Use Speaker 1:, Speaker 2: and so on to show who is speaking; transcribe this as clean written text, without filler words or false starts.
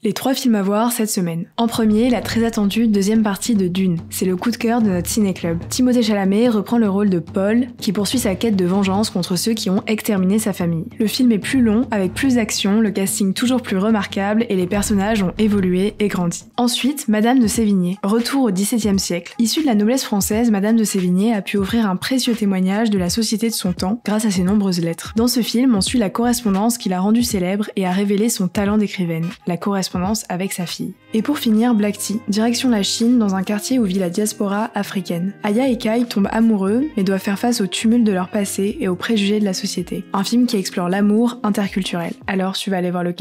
Speaker 1: Les 3 films à voir cette semaine. En premier, la très attendue deuxième partie de Dune. C'est le coup de cœur de notre ciné-club. Timothée Chalamet reprend le rôle de Paul, qui poursuit sa quête de vengeance contre ceux qui ont exterminé sa famille. Le film est plus long, avec plus d'action, le casting toujours plus remarquable et les personnages ont évolué et grandi. Ensuite, Madame de Sévigné. Retour au XVIIe siècle. Issue de la noblesse française, Madame de Sévigné a pu offrir un précieux témoignage de la société de son temps grâce à ses nombreuses lettres. Dans ce film, on suit la correspondance qui l'a rendue célèbre et a révélé son talent d'écrivaine. La correspondance avec sa fille. Et pour finir, Black Tea, direction la Chine dans un quartier où vit la diaspora africaine. Aya et Kai tombent amoureux mais doivent faire face au tumulte de leur passé et aux préjugés de la société. Un film qui explore l'amour interculturel. Alors tu vas aller voir lequel ?